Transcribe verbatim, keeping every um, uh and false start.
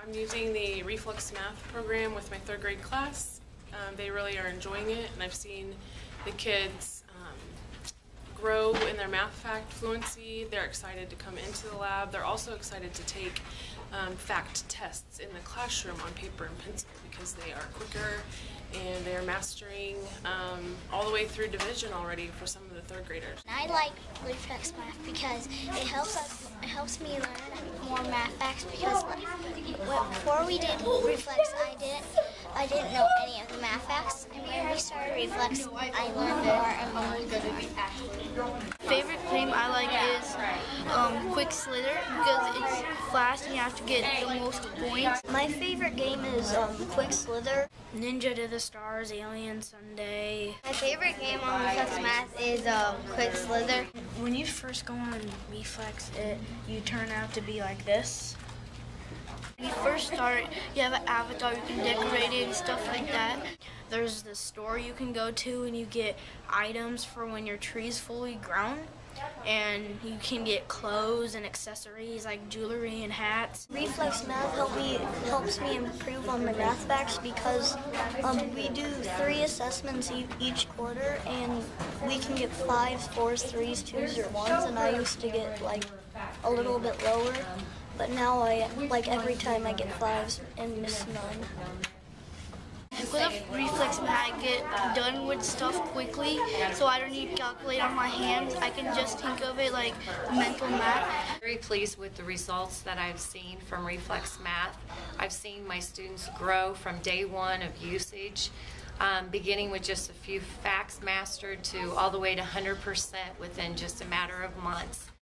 I'm using the Reflex math program with my third grade class. Um, they really are enjoying it, and I've seen the kids um, grow in their math fact fluency. They're excited to come into the lab. They're also excited to take um, fact tests in the classroom on paper and pencil because they are quicker and they're mastering um, all the way through division already for some of the third graders. I like Reflex math because it helps us. It helps me learn more math facts because like, before we did Reflex, I didn't. I didn't know any of the math facts, and when we started Reflex, I learned more and more. Favorite game I like is um, Quick Slither because it's fast and you have to get the most points. My favorite game is um, Quick Slither. Ninja to the Stars, Alien Sunday. My favorite game on Reflex math is um, Quick Slither. When you first go on Reflex, it you turn out to be like this. When you first start, you have an avatar, you can decorate it and stuff like that. There's the store you can go to and you get items for when your tree's fully grown. And you can get clothes and accessories like jewelry and hats. Reflex math help me, helps me improve on my math facts because um, we do three assessments e each quarter and we can get fives, fours, threes, twos, or ones, and I used to get like a little bit lower, but now I, like every time I get fives and miss none. With a Reflex math, I get done with stuff quickly, so I don't need to calculate on my hands. I can just think of it like mental math. I'm very pleased with the results that I've seen from Reflex math. I've seen my students grow from day one of usage, um, beginning with just a few facts mastered to all the way to one hundred percent within just a matter of months.